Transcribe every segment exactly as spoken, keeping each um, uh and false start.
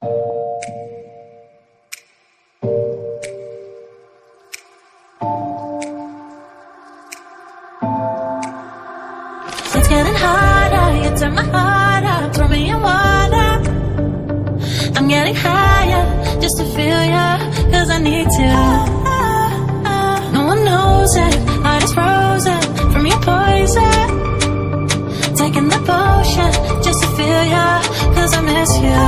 It's getting harder, you turn my heart up, throw me in water. I'm getting higher, just to feel ya, cause I need to. No one knows it, heart is frozen from your poison. Taking the potion, just to feel ya, cause I miss you.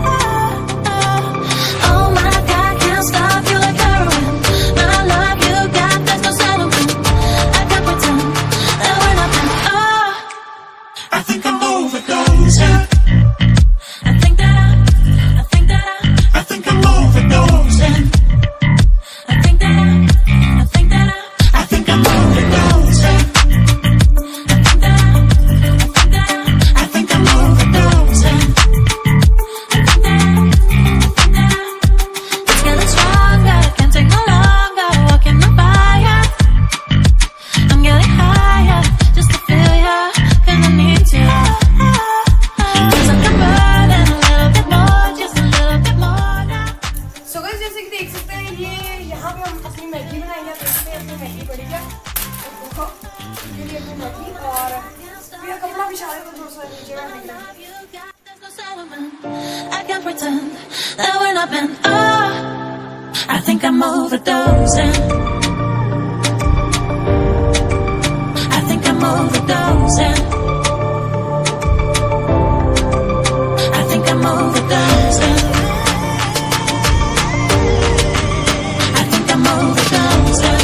Oh my God, can't stop you like heroin. My love you got, there's no settlement. I can't pretend that we're not meant. Oh, I think I'm overdosing. I think that I, I think that I, I think I'm overdosing. I think that I, I think that I, I think I'm overdosing. I think that I, I think that I, I think I'm overdosing. I think that I, I think that I. It's getting stronger, can't take no longer, walking the fire. I'm getting higher, just to feel ya, cause I need to. Cause I can burn it a little bit more, just a little bit more now. So guys जैसे कि देख सकते हैं ये यहाँ पे हम अपनी मैगी बनाएंगे। देखते हैं अपनी मैगी पड़ी क्या। देखो ये लिए अपनी मैगी और मेरा कपड़ा भी शायद थोड़ा सा नीचे रखने के लिए। There's no settlement. I can't pretend that we're not meant. Oh, I think I'm overdosing. I think I'm overdosing. I think I'm overdosing. I think I'm overdosing.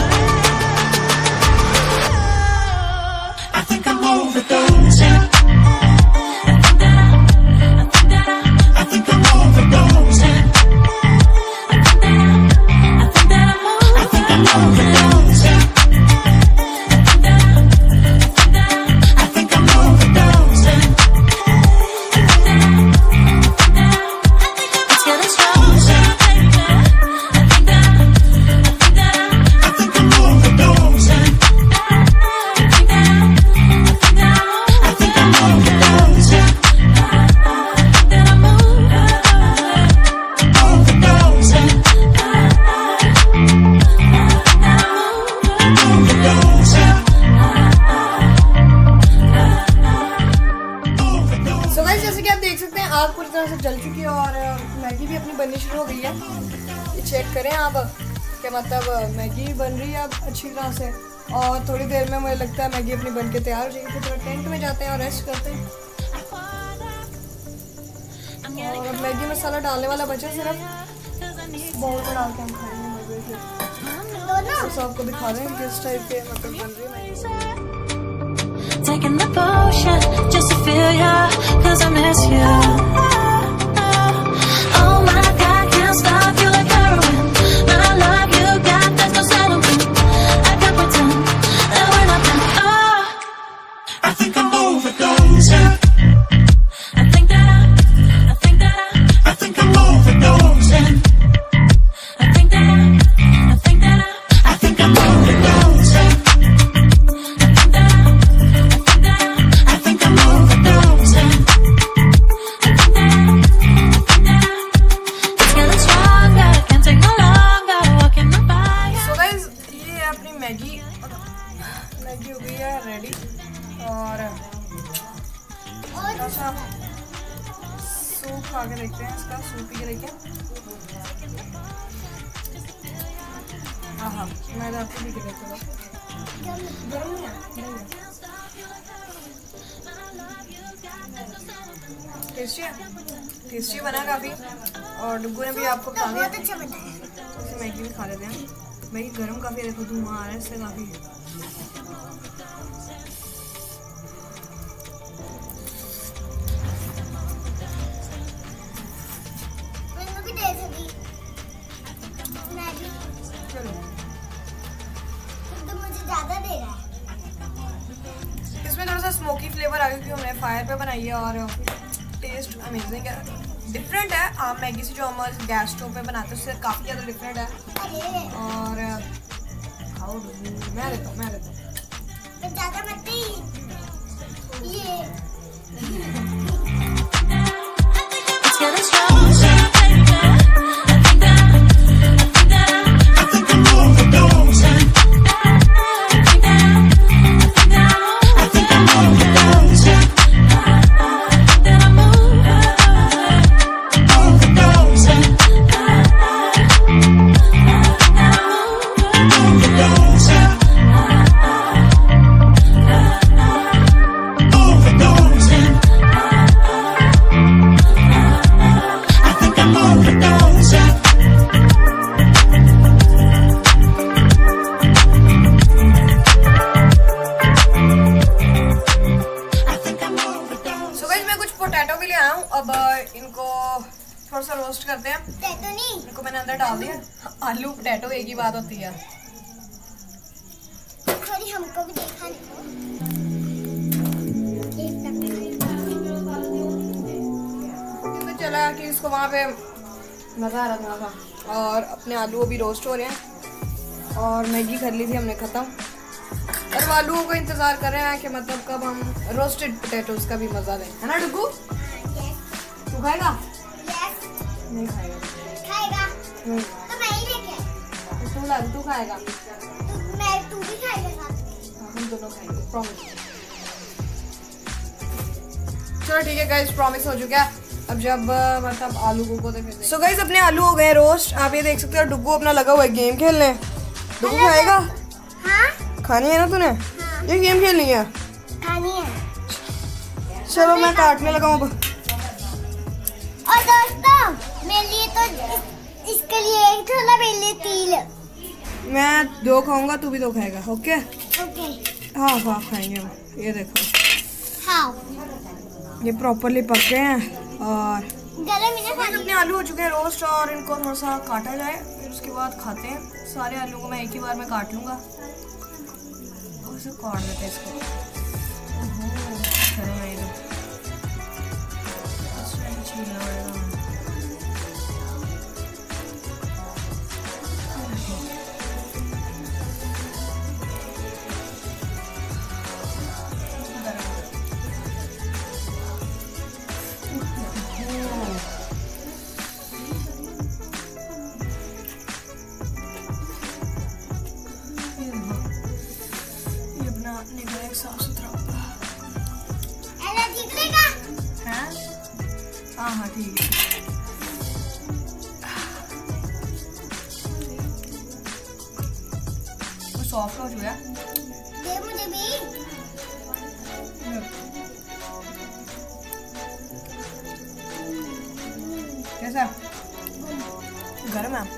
I think I'm overdosing. I think that I, I think that I, I think I'm overdosing. I think that I, I think that I'm I think I'm overdosing. I think I'm overdosing. It's getting stronger. I think that I, I think that I, I think I'm overdosing. I think that I, I think that I, I think I'm overdosing. that I'm Overdosing. Overdosing. So guys जैसे कि आप देख सकते हैं आग पूरी तरह से जल चुकी है और मैगी भी अपनी बननी शुरू हो गई है। ये चेक करें आप कि मतलब मैगी बन रही है अब अच्छी तरह से और थोड़ी देर में मुझे लगता है मैगी अपनी बन के तैयार हो जाएगी। तो थोड़ा टेंट में जाते हैं और रेस्ट करते हैं। और अब मैगी मसाला डालने वाला बचा सिर्फ बाउल में डाल के हम खाएंगे मजे से। तो सबको दिखा रहे हैं किस टाइप के मतलब बन रही है Maggi. taking the potion just to feel ya, cause I miss you. Oh my God, can't stop you like heroin. My love you got, there's no settlement. I can't pretend that we're not meant. Oh, I think I'm overdosing. I think that I, I think that I, I think I'm overdosing. I think that I, I think that I, I think I'm overdosing. I think that I, I think that I, I think I'm overdosing. I think that I, I think that I. It's getting stronger, can't take no longer, walking the fire. So guys ये है अपनी Maggi. Maggi हो गई है ready और थोड़ा सा soup खा के देखते हैं। इसका सूप पी के देखते हैं। हाँ हाँ मैं आपको पी के देखता हूँ। गर्म नहीं है? नहीं है। टेस्टी है? टेस्टी बना काफ़ी और डुग्गू ने भी आपको बता दिया। अच्छा बना है। तो मैगी भी खा लेते हैं। मैगी गर्म काफ़ी देखो धुआं आ रहा है इससे काफ़ी। चलो मुझे ज्यादा दे रहा है। इसमें थोड़ा सा स्मोकी फ्लेवर आ गया क्योंकि हमने फायर पे बनाई है और टेस्ट अमेजिंग है। डिफरेंट है आम मैगी से जो हम गैस स्टोव पे बनाते हैं उससे काफ़ी ज़्यादा डिफरेंट है। और खाओ मैं लेता हूँ मैं लेता हूँ ज्यादा मत ये It's getting stronger. सा रोस्ट करते हैं। पोटैटो नहीं, इनको मैंने अंदर डाल दिया। आलू पोटैटो एक ही बात होती है। थोड़ी हमको भी देखा तो चला कि इसको वहाँ पे मज़ा आ रहा था। और अपने आलू अभी रोस्ट हो रहे हैं और मैगी कर ली थी हमने ख़त्म। और आलूओं को इंतज़ार कर रहे हैं कि मतलब कब हम रोस्टेड पोटैटोज का भी मज़ा लें, है ना डुगू? तू खाएगा? नहीं खाएगा। खाएगा नहीं। तो मैं ही लेके तू ला, तू खाएगा? तू मैं तू भी खाएगा साथ में। हाँ, हम दोनों खाएंगे, प्रॉमिस। चलो ठीक है गाइस, प्रॉमिस हो चुका है। अब जब मतलब आलू को तो फिर सो गाइस अपने आलू हो गए रोस्ट। आप ये देख सकते हो डुगू अपना लगा हुआ है गेम खेलने। डुगू खाएगा? हाँ खानी है ना तूने? हाँ। ये गेम खेलनी है? खानी है। चलो मैं काटने लगा हूँ। और दोस्तों मेरे लिए तो इस, इसके लिए एक थोड़ा, मेरे लिए तीन। मैं दो खाऊंगा, तू भी दो खाएगा। ओके ओके हाँ हाँ खाएंगे हम। ये देखो हाँ ये प्रॉपरली पक गए हैं और गरम ही ना अपने आलू हो चुके हैं रोस्ट। और इनको थोड़ा सा काटा जाए, फिर उसके बाद खाते हैं। सारे आलू को मैं एक ही बार में काट लूँगा। और इसे काट देते हैं इसको। ओहो, गरम है ये तो। इसमें छीलना पड़ेगा। साफ सुथरा है। हाँ हाँ ठीक है। सॉफ्ट हो चुका है। दे मुझे भी। कैसा गर्म है?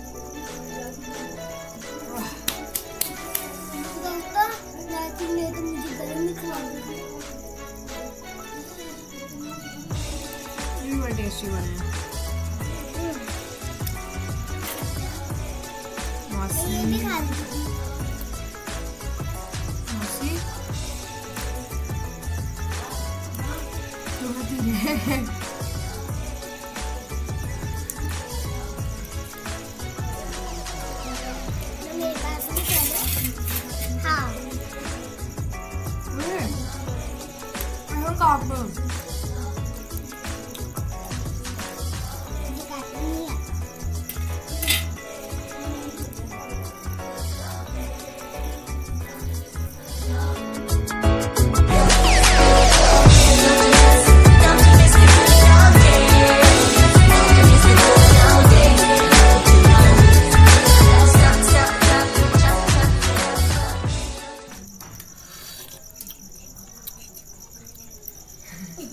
तुमने तो मुझे गरम ही खिला दिया। ये बड़ा टेस्टी बना है। मासी ये भी खा ली। मासी तो होती है। मेरे पास भी चलो। हाँ और काट दो। मुझे काटना नहीं है।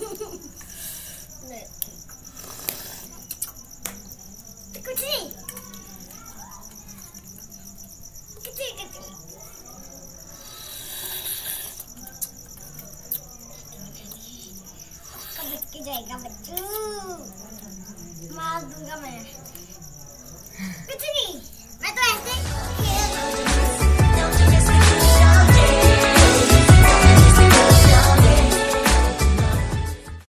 कुछ नहीं।